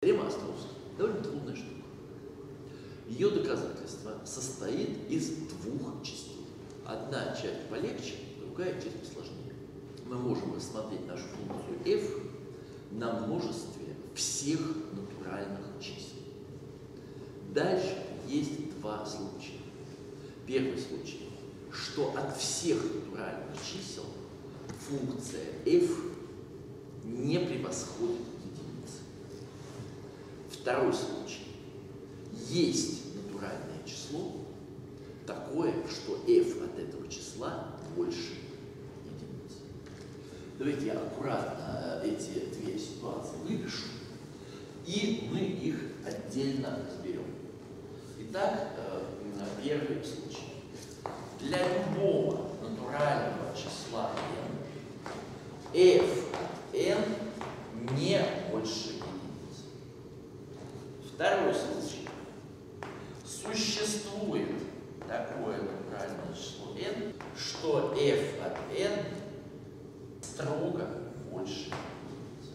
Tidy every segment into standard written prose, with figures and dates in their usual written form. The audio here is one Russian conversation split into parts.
Теорема Островского довольно трудная штука. Ее доказательство состоит из двух частей. Одна часть полегче, другая часть посложнее. Мы можем рассмотреть нашу функцию f на множестве всех натуральных чисел. Дальше есть два случая. Первый случай, что от всех натуральных чисел функция f не превосходит единицы. Второй случай. Есть натуральное число, такое, что f от этого числа больше единицы. Давайте я аккуратно эти две ситуации выпишу, и мы их отдельно разберем. Итак, первый случай. Для любого натурального числа n f от n не больше единицы. Второй случай. Существует такое натуральное число n, что f от n строго больше единицы.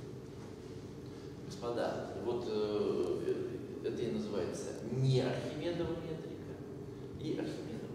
Господа, вот это и называется не Архимедова метрика и Архимедова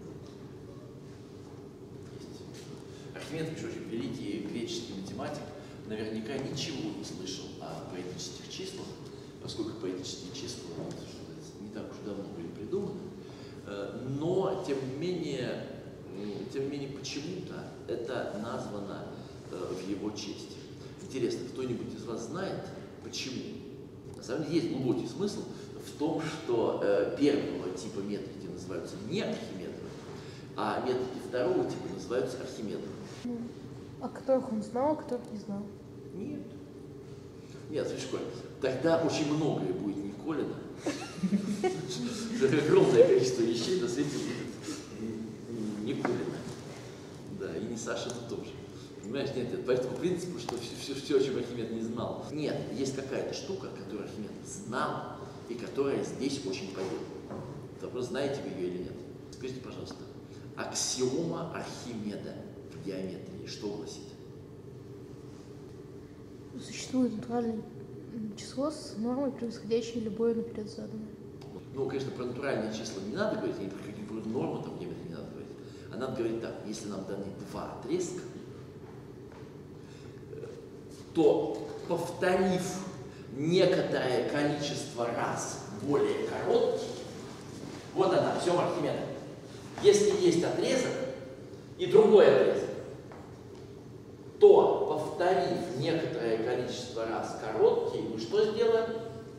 метрика. Архимед, между прочим, великий греческий математик, наверняка ничего не слышал о поэтических числах, поскольку поэтические числа не так уж давно были придуманы, но тем не менее почему-то это названо в его честь. Интересно, кто-нибудь из вас знает, почему? На самом деле есть глубокий смысл в том, что первого типа метрики называются не Архимедовы, а метрики второго типа называются Архимедовы. О которых он знал, а которых не знал? Нет. Нет, Светочка, тогда очень многое будет Николина. Огромное количество вещей на свете будет Николина. Да, и не Сашина тоже. Понимаешь, нет, по этому принципу, что все, о чем Архимед не знал. Нет, есть какая-то штука, которую Архимед знал, и которая здесь очень поет. Вопрос, знаете вы ее или нет? Скажите, пожалуйста, аксиома Архимеда в геометрии что гласит? Существует натуральное число с нормой, превосходящей любое наперед заданное. Ну, конечно, про натуральные числа не надо говорить, и про какие-нибудь нормы там в геометрии не надо говорить. А надо говорить так, если нам даны два отрезка, то, повторив некоторое количество раз более короткий, вот она, аксиома Архимеда. Если есть отрезок и другой отрезок, то, повторив некоторое количество раз короткий, мы что сделаем?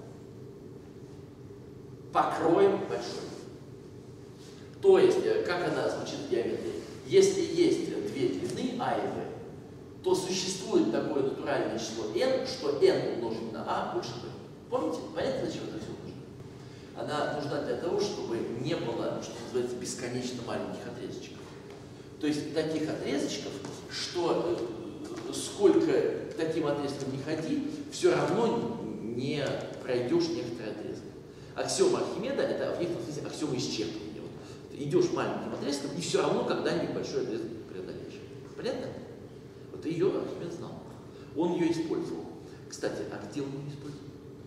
Покроем большой. То есть, как она звучит в геометрии? Если есть две длины А и Б, то существует такое натуральное число n, что n умножить на а больше b. Помните? Понятно, зачем это все нужно? Она нужна для того, чтобы не было, что называется, бесконечно маленьких отрезочков. То есть таких отрезочков, что сколько к таким отрезкам не ходи, все равно не пройдешь некоторый отрезок. Аксиома Архимеда – это в некотором смысле аксиома исчерпывания. Вот. Идешь маленьким отрезком, и все равно когда-нибудь большой отрезок преодолеешь. Понятно? Вот ее Архимед знал. Он ее использовал. Кстати, а где он ее использовал?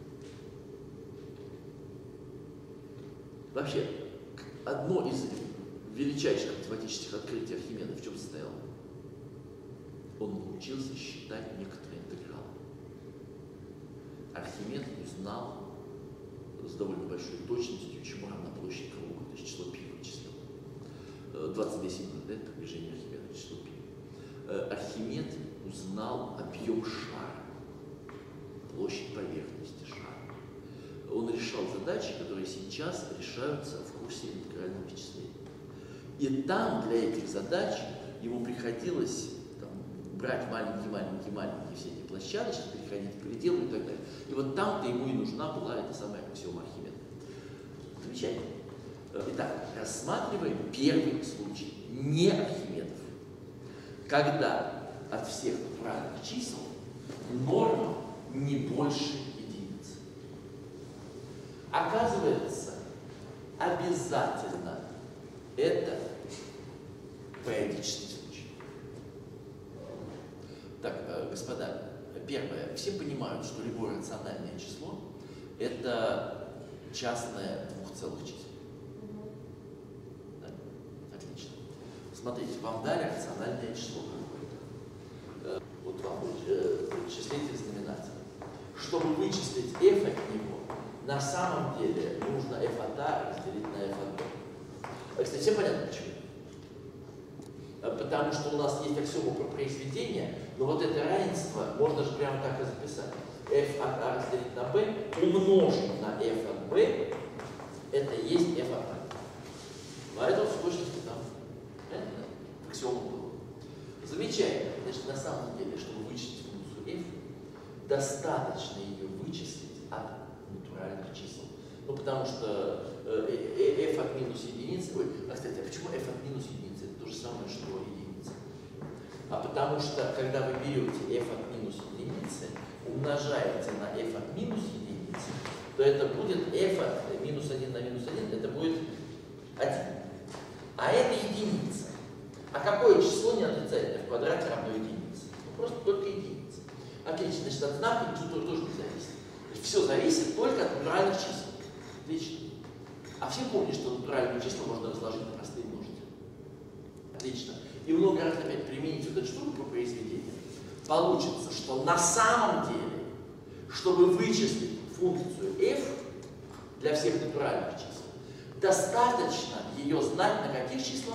Вообще, одно из величайших математических открытий Архимеда в чем состояло? Он научился считать некоторые интегралы. Архимед узнал с довольно большой точностью, чему равна площадь круга, то есть число π вычислил. 22 символа, да, это движение Архимеда, число π. Архимед узнал объем шара, площадь поверхности шара. Он решал задачи, которые сейчас решаются в курсе интегрального вычисления. И там для этих задач ему приходилось брать маленькие все эти площадочки, переходить к пределу и так далее. И вот там-то ему и нужна была эта самая аксиома Архимеда. Замечательно. Итак, рассматриваем первый случай, не Архимедов. Когда от всех натуральных чисел норма не больше единицы. Оказывается, обязательно это поэтический случай. Так, господа, первое. Все понимают, что любое рациональное число это частное двухцелых чисел. Да? Отлично. Смотрите, вам дали рациональное число какое-то. Вот вам числитель знаменатель. Чтобы вычислить f от него, на самом деле нужно f от a разделить на f от b. Кстати, всем понятно почему? Потому что у нас есть аксиома про произведение, но вот это равенство можно же прямо так и записать. f от a разделить на b умножить на f от b, это есть f от a. Поэтому в точности там аксиома было. Замечательно. Значит, на самом деле, чтобы вычислить функцию f, достаточно ее вычислить от натуральных чисел. Ну, потому что f от минус единицы, кстати, а почему f от минус единицы? Это то же самое, что единица. А потому что, когда вы берете f от минус единицы, умножаете на f от минус единицы, то это будет f от минус 1 на минус 1, это будет 1. А это единица. А какое число неотрицательное в квадрате равно единице? Ну, просто только единица. Отлично, значит, от знака тоже не зависит. Все зависит только от натуральных чисел. Отлично. А все помнят, что натуральные числа можно разложить на простые множители. Отлично. И много раз опять применить вот эту штуку по произведению. Получится, что на самом деле, чтобы вычислить функцию f для всех натуральных чисел, достаточно ее знать на каких числах?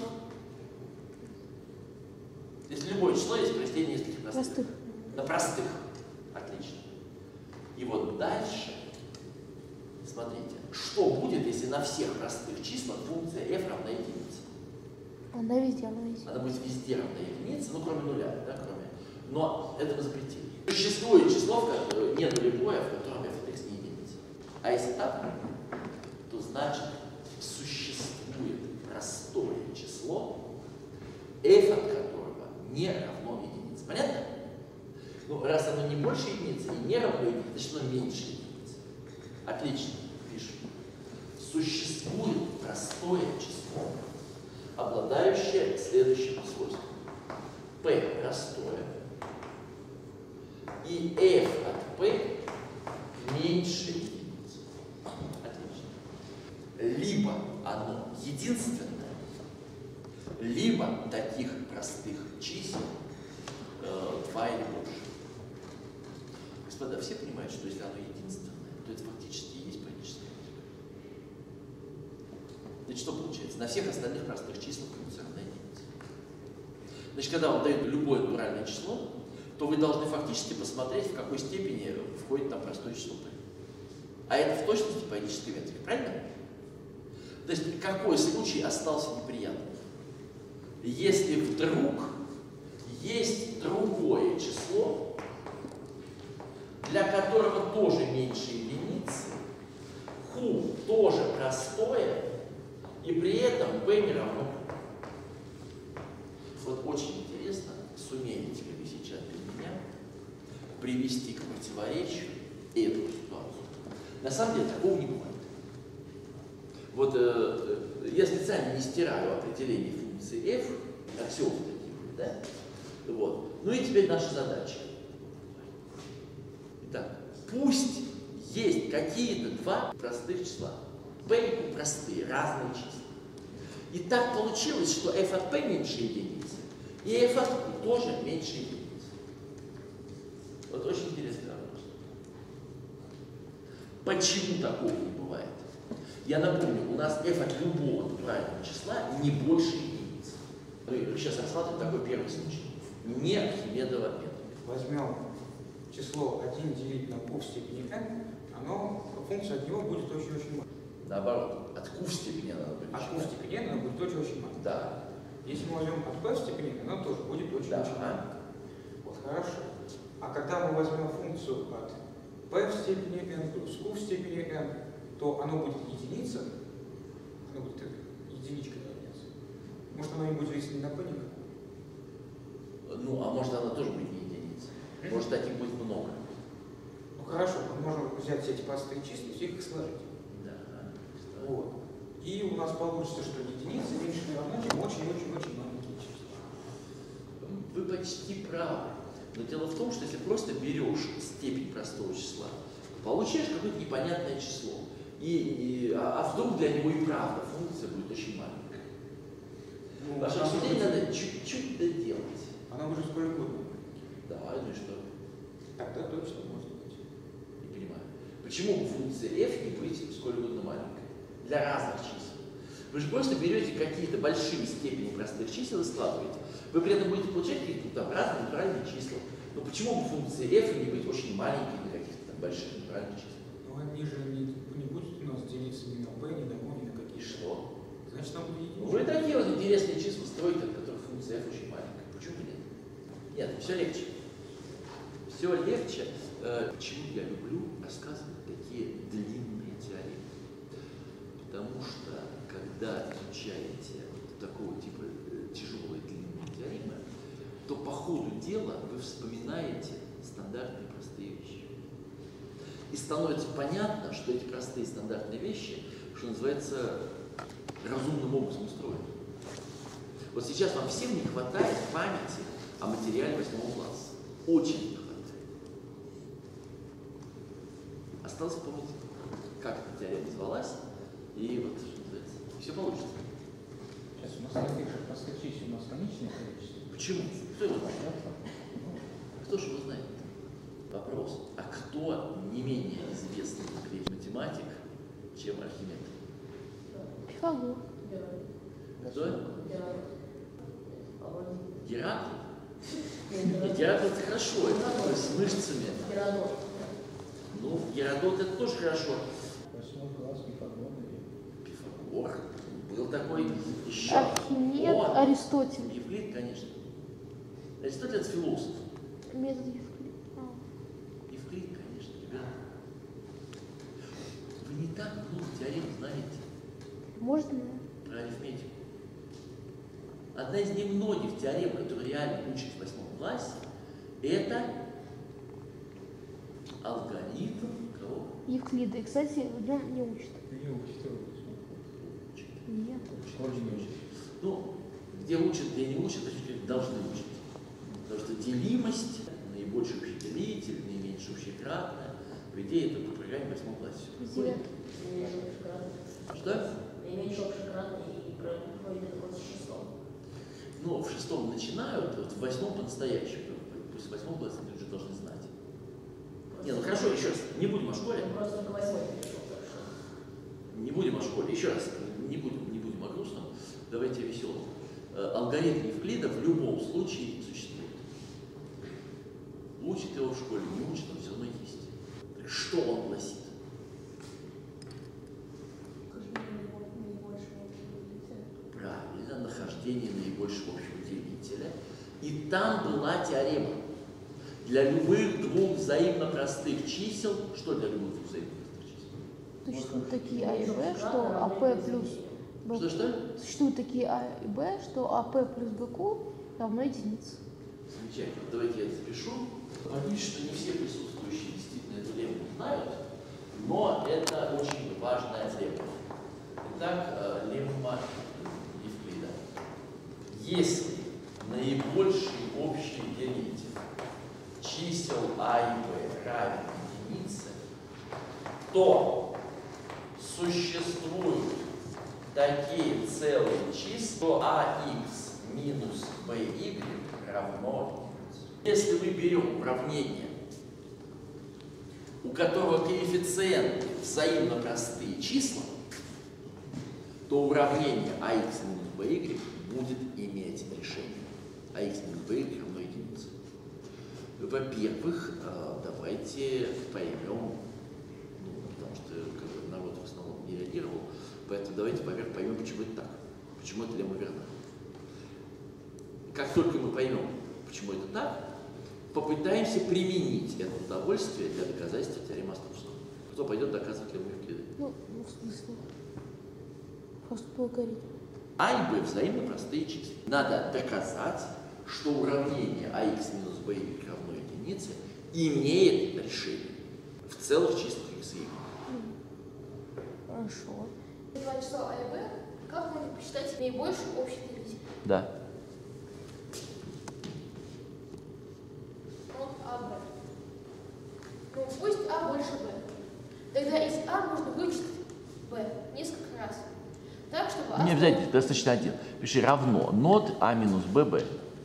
Если любое число есть произведение нескольких простых. На простых. Отлично. И вот дальше, смотрите, что будет, если на всех простых числах функция f равна единице? Она везде равна единице. Она будет везде равна единице, ну кроме нуля, да, кроме. Но это мы запретили. Существует число, не нулевое, в котором f от x не единица. А если так, то значит существует простое число, f от которого не равно единице. Понятно? Ну, раз оно не больше единицы и не равно единице, значит оно меньше единицы. Отлично. Пишем. Существует простое число, обладающее следующим свойством. P простое, и f от p меньше единицы. Отлично. Либо оно единственное, либо таких простых чисел 2 или больше. Господа, все понимают, что если оно единственное, то это фактически и есть конечное. Значит, что получается? На всех остальных простых числах функция равна единице. Значит, когда вам дают любое натуральное число, то вы должны фактически посмотреть, в какой степени входит там простое число p. А это в точности по логической метрике, правильно? То есть, какой случай остался неприятным? Если вдруг есть другое число, для которого тоже меньше единицы, q тоже простое, и при этом p не равно. Вот очень интересно, сумеете ли вы сейчас без меня привести к противоречию эту ситуацию. На самом деле такого не бывает. Вот я специально не стираю определение функции f, аксиомы такие, да? Вот. Ну и теперь наша задача. Итак, пусть есть какие-то два простых числа. p и q простые, разные числа. И так получилось, что f от p меньше единицы, и f от q тоже меньше единицы. Вот очень интересный вопрос. Почему такого не бывает? Я напомню, у нас f от любого натурального числа не больше единицы. Мы сейчас рассматриваем такой первый случай. Не Архимедова метода. Возьмем число 1 делить на q в степени n, функция от него будет очень-очень маленькая. Наоборот, от q в степени она будет. От q в степени n она будет очень маленькая. Да. Если мы возьмем от p в степени n, она тоже будет очень-очень маленькая. Вот, хорошо. А когда мы возьмем функцию от p в степени n плюс q в степени n, то оно будет единица, оно будет единичкой равняться. Может, оно не будет зависеть ни на p, ни на q. Ну, а может она тоже будет не единица. Может, таких будет много. Ну хорошо, мы можем взять все эти простые числа и их сложить. Да. Вот. И у нас получится, что единица меньше или равно, чем очень-очень-очень маленькие числа. Вы почти правы. Но дело в том, что если просто берешь степень простого числа, получаешь какое-то непонятное число. А вдруг для него и правда функция будет очень маленькая. Ну, Ваше она рассуждение будет- надо чуть-чуть доделать. Она может сколько угодно. Да, ну и что? Тогда точно может быть. Не понимаю. Почему бы функция f не быть сколь угодно маленькой? Для разных чисел. Вы же просто берете какие-то большие степени простых чисел и складываете. Вы при этом будете получать какие-то там разные натуральные числа. Но почему бы функция f не быть очень маленькой для каких-то там больших натуральных чисел? Но они же не будут у нас делиться ни на p, ни на o, ни на И какие. что? Значит, там будет единица. Вы такие вот интересные числа строите, от которых функция f очень маленькая. Почему бы нет? Нет, все легче. Все легче. Почему я люблю рассказывать такие длинные теоремы? Потому что, когда изучаете такого типа тяжелые длинные теоремы, то по ходу дела вы вспоминаете стандартные простые вещи. И становится понятно, что эти простые стандартные вещи, что называется, разумным образом устроены. Вот сейчас вам всем не хватает памяти о материале 8 класса. Очень не хватает. Осталось помнить, как эта теорема называлась, и вот, что называется, все получится. Сейчас у нас таких же простых чисел у нас конечное количество. Почему? Кто его знает? Кто же его знает? Вопрос. А кто не менее известный математик, чем Архимед? Пифагор. Кто? Геракл? Нет, Геракл это хорошо, это такой с мышцами. Ну, Геродот это тоже хорошо. 8 класс, Пифагор. Пифагор. Был такой еще. Архимед, Он. Аристотель. Евклид, конечно. Аристотель это философ. Метод Евклида. Евклид, конечно, ребята. Вы не так много теорем знаете Можно? про арифметику. Одна из немногих теорем, которые реально учат в 8 классе, это алгоритм кого? Евклида. И, кстати, в нем не учат. Ее учитель. Нет. Ну, где учат, где не учат, значит, должны учить. Потому что делимость, наибольший общий делитель, наименьшее общекратное, по идее, это по программе 8 классе. Девятый. Что? Наименьший общекратный и проходит это вот в 6. Ну, в 6 начинают, вот в 8 по-настоящему. После 8 класса они уже должны знать. Не, ну хорошо, еще раз, не будем о школе. Просто только 8 перешел, так что. Не будем о школе. Еще раз, не будем о грустном. Давайте о веселом. Алгоритм Евклида в любом случае существует. Учат его в школе, не учат, но все равно есть. Что он гласит? Правильно, нахождение наибольшего общего делителя. И там была теорема. Для любых двух взаимно простых чисел, что для любых двух взаимно простых чисел? Существуют такие А и Б, что АП плюс БК. Что? Существуют такие А и Б, что АП плюс БК равно единице. Замечательно. Давайте я это запишу. Боюсь, что не все присутствующие действительно эту лемму знают, но это очень важная лемма. Итак, лемма Евклида. Если наибольший общий делитель чисел А и Б равен единице, то существуют такие целые числа АХ минус БY равно единице. Если мы берем уравнение, у которого коэффициенты взаимно простые числа, то уравнение АХ минус БY будет иметь решение. АХ минус БY равно единице. Во-первых, давайте поймем, потому что народ в основном не реагировал, поэтому давайте поймем, почему это так, почему эта лемма верна. Как только мы поймем, почему это так, попытаемся применить это удовольствие для доказательства теоремы Островского. Кто пойдет доказывать лемму Евклида? Ну, в смысле? Просто по алгоритму. А и Б взаимно простые числа. Надо доказать, что уравнение АХ минус БY равно единице имеет решение в целых числах x и y. Хорошо. Два числа А и Б, как можно посчитать наибольший общий делитель? Да. Вот АБ. Ну, пусть А больше Б. часть А можно вычесть Б несколько раз. Так, чтобы А... Не обязательно, достаточно один. Пиши равно нот А минус ББ.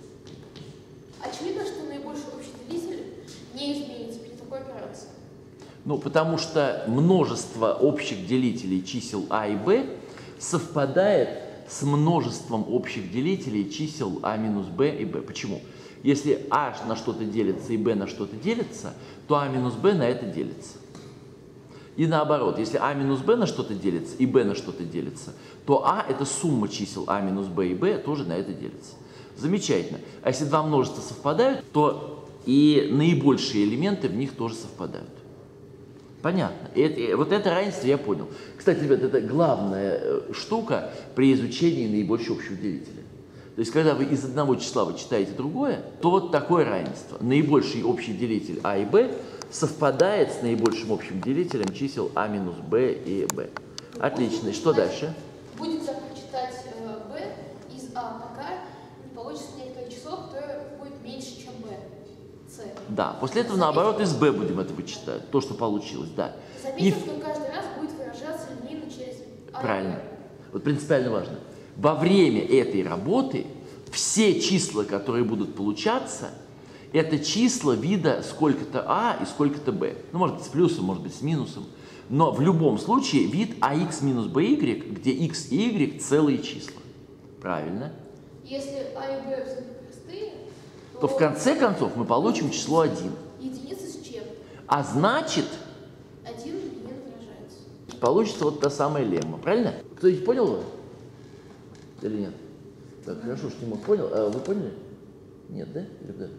Очевидно, что наибольший общий делитель не изменится при такой операции. Ну, потому что множество общих делителей чисел А и Б совпадает с множеством общих делителей чисел А минус Б и Б. Почему? Если А на что-то делится и Б на что-то делится, то А минус Б на это делится. И наоборот, если А минус Б на что-то делится и Б на что-то делится, то А – это сумма чисел А минус Б и Б тоже на это делится. Замечательно. А если два множества совпадают, то и наибольшие элементы в них тоже совпадают. Понятно. Вот это равенство я понял. Кстати, ребят, это главная штука при изучении наибольшего общего делителя. То есть, когда вы из одного числа вычитаете другое, то вот такое равенство. Наибольший общий делитель А и Б совпадает с наибольшим общим делителем чисел А минус Б и Б. Отлично. И что дальше? Будет так вычитать Б из А, пока не получится некоторое число, которое будет меньше, чем Б. С. Да. После этого, наоборот, из Б будем это вычитать. То, что получилось. Да. Заметьте, что каждый раз будет выражаться линейно через А. Правильно. Вот принципиально важно. Во время этой работы все числа, которые будут получаться, это числа вида сколько-то А и сколько-то Б. Ну, может быть, с плюсом, может быть, с минусом. Но в любом случае вид АХ минус БY, где X и Y целые числа. Правильно? Если А и Б абсолютно простые, То в конце концов мы получим число 1. единица с чем? А значит, 1 линейно выражается. получится вот та самая лемма. Правильно? Кто-нибудь понял его? Или нет? Так, хорошо, что Тимур понял. А вы поняли? Нет, да? Или да?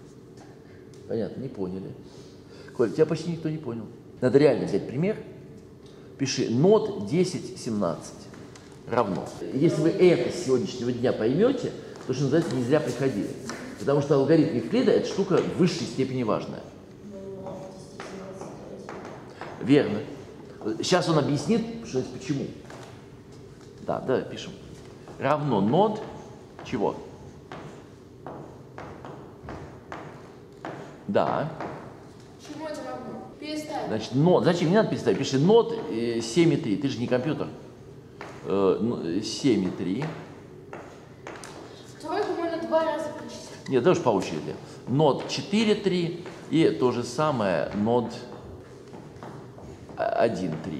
Понятно, не поняли. Коль, тебя почти никто не понял. Надо реально взять пример. Пиши нот 10, 17 равно. Если вы это с сегодняшнего дня поймете, то, что называется, не зря приходили. Потому что алгоритм Евклида – это штука в высшей степени важная. Верно. Сейчас он объяснит, что это почему. Да, давай пишем. Равно нод чего? Да. Чему это равно? Переставим. Значит, нод. Зачем? Не надо переставить. Пиши нод 7,3. Ты же не компьютер. 7,3. Тройку можно 2 раза прочитать. Нет, даже по очереди. Нод 4,3 и то же самое нод 1,3.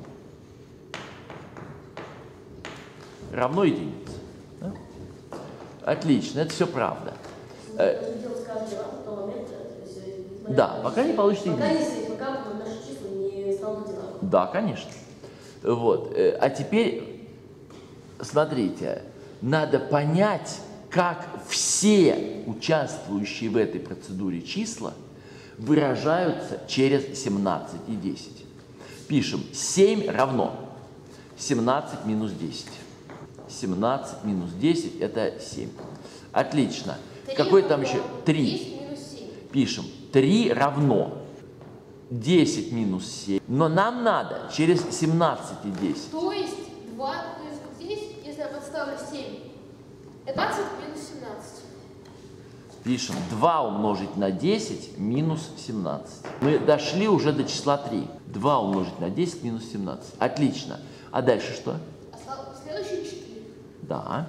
Равно единице. Да? Отлично, это все правда. Делать каждый раз в тот момент, Да, пока не получится единица. пока наши числа не станут одинаковыми. Да, конечно. Вот. А теперь, смотрите, надо понять, как все участвующие в этой процедуре числа выражаются через 17 и 10. Пишем 7 равно 17 минус 10. 17 минус 10 это 7. Отлично. Какой там еще? 3. 10 минус 7. Пишем 3 равно 10 минус 7. Но нам надо через 17 и 10. То есть 2, то есть вот здесь, если я подставлю 7, это 20 минус 17. Пишем 2 умножить на 10 минус 17. Мы дошли уже до числа 3. 2 умножить на 10 минус 17. Отлично. А дальше что? А следующие 4. Да.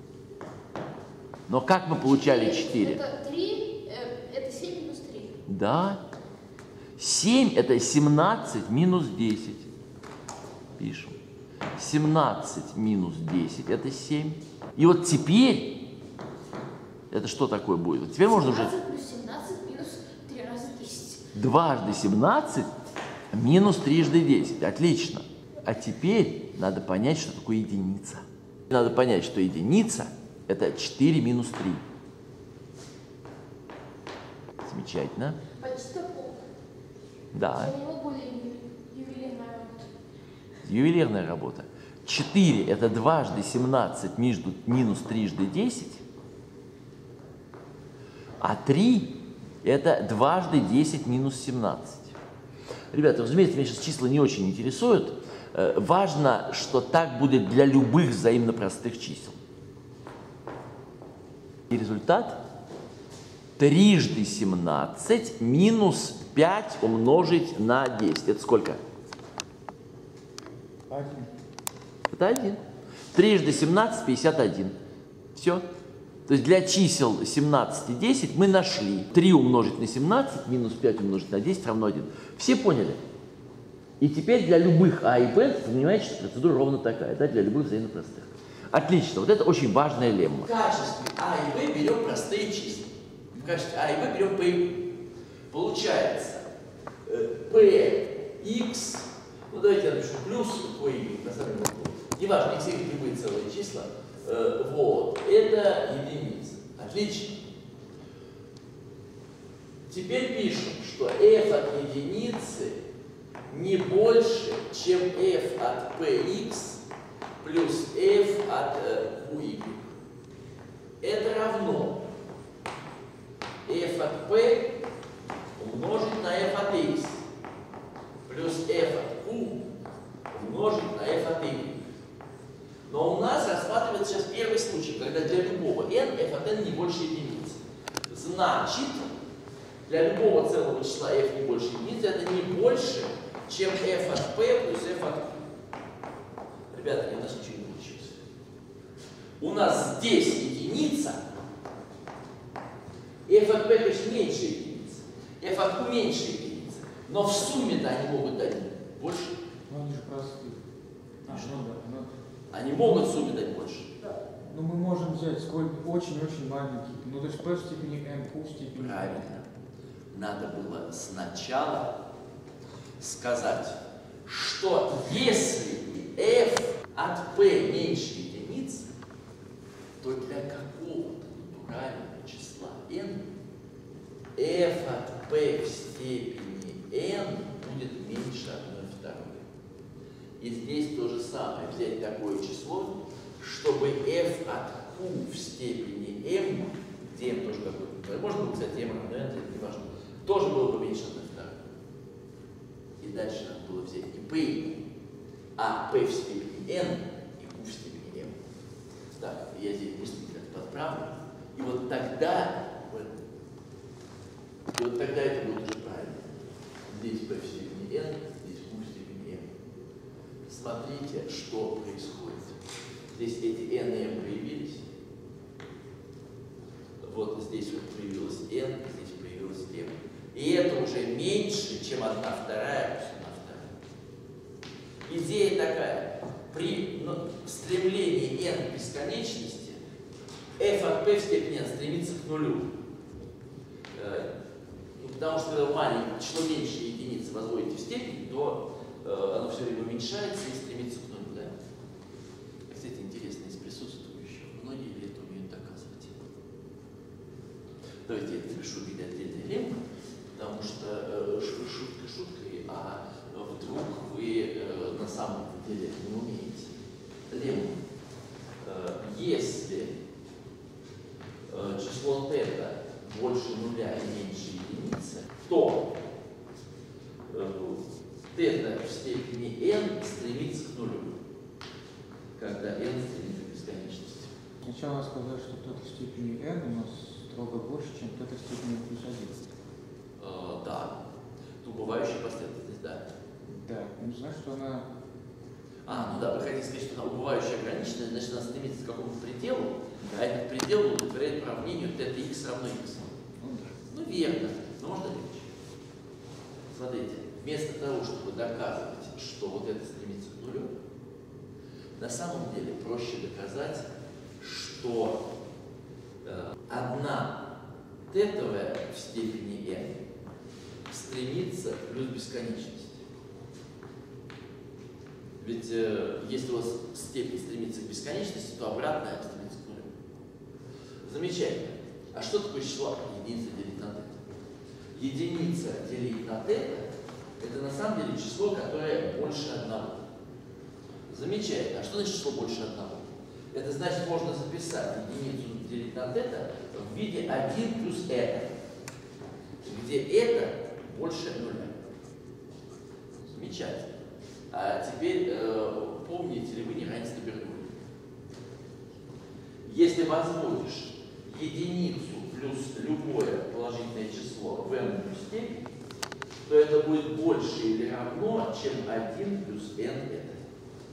Но как мы получали 4? Это 3, это 7 минус 3. Да. 7 это 17 минус 10. Пишем. 17 минус 10 это 7. И вот теперь, это что такое будет? Вот теперь можно уже 17 плюс 17 минус 3 раза 10. дважды 17 минус трижды 10. Отлично. А теперь надо понять, что такое единица. Надо понять, что единица это 4 минус 3. Замечательно. Почти пол. Да. У него более ювелирная работа. Ювелирная работа. 4 это дважды 17 между минус трижды 10. А 3 это дважды 10 минус 17. Ребята, разумеется, меня сейчас числа не очень интересуют. Важно, что так будет для любых взаимно простых чисел. И результат трижды 17 минус 5 умножить на 10. Это сколько? 1. Это 1. Трижды 17, 51. Все. То есть для чисел 17 и 10 мы нашли. 3 умножить на 17 минус 5 умножить на 10 равно 1. Все поняли? И теперь для любых А и Б, вы понимаете, что процедура ровно такая, да, для любых взаимно простых. Отлично, вот это очень важная лемма. В качестве А и Б берем простые числа. В качестве А и Б берем P и B. Получается Px, ну давайте я напишу плюс P и B, на самом деле. Неважно, x и любые целые числа. Вот, это единица. Отлично. Теперь пишем, что f от единицы не больше, чем f от px плюс f от qy. Это равно f от p умножить на f от x плюс f от q умножить на f от y. Но у нас рассматривается сейчас первый случай, когда для любого n f от n не больше единицы. Значит, для любого целого числа f не больше единицы, это не больше, чем f от p плюс f от q. Ребята, у нас ничего не получилось. У нас здесь единица, f от p, конечно, меньше единицы, f от q меньше единицы, но в сумме-то они могут дать больше. Ну они же простые. Они могут в сумме дать больше. Ну мы можем взять сколько очень-очень маленький. Ну то есть p в степени n, q в степени n. Правильно. Надо было сначала сказать, что если f от p меньше единицы, то для какого-то натурального числа n f от p в степени n будет меньше 1/2. И здесь то же самое. Взять такое число, чтобы f от q в степени m, где m тоже какой-то, можно было, кстати, m равно n, это не важно, тоже было бы меньше 1/2. И дальше надо было взять не p и q, а p в степени n и q в степени m. Так, я здесь быстренько это подправлю. И вот тогда, это будет уже правильно. Здесь p в степени n, здесь q в степени m. Смотрите, что происходит. Здесь эти n и m появились. Вот здесь вот появилось n, здесь появилось m. И это уже меньше, чем 1/2 плюс 1/2. Идея такая. При стремлении n к бесконечности f от p в степени n стремится к нулю. Потому что когда маленькое число меньше единицы возводите в степень, то оно все время уменьшается и стремится к нулю. Да? Кстати, интересно из присутствующих. Многие ли это умеют доказывать? Давайте я напишу в виде отдельной леммы, потому что шутка шуткой, а вдруг вы на самом деле не умеете. Лемма. Если число θ больше нуля и меньше единицы, то θ в степени n стремится к нулю, когда n стремится к бесконечности. Сначала сказать, что θ в степени n у нас строго больше, чем θ в степени плюс 1. Да. Убывающая последовательность, да. Да, ну значит, что она... Ну да, вы хотите сказать, что она убывающая ограниченная, значит, она стремится к какому-то пределу, а этот предел удовлетворяет уравнению θx равно x. Ну верно, но можно легче. Смотрите, вместо того, чтобы доказывать, что вот это стремится к нулю, на самом деле проще доказать, что одна θ в степени n стремится к плюс бесконечности. Ведь если у вас степень стремится к бесконечности, то обратная стремится к нулю. Замечательно. А что такое число единица делить на θ? Единица делить на θ – это на самом деле число, которое больше 1. Замечательно. А что значит число больше 1? Это значит, можно записать единицу делить на θ в виде 1 плюс это, где это больше 0. Замечательно. А теперь помните ли вы неравенство Бергольда? Если возводишь единицу плюс любое положительное число в n степени, то это будет больше или равно, чем 1 плюс n это.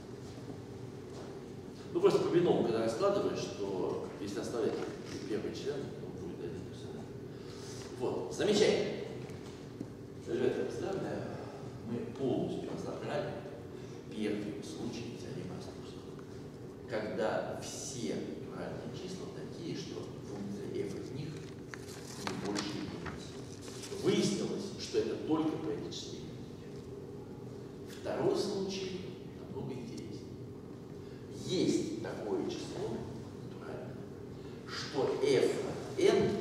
Ну просто по биному, когда раскладываешь, то если оставить первый член, то будет 1 плюс 1. Вот, замечательно. Ребята, поздравляю. Мы полностью разобрали первый случай теоремы Островского. Когда все натуральные числа такие, что функция f из них не больше единицы. Выяснилось, что это только по этой числе. Второй случай намного интереснее. Есть такое число натуральное, что f от n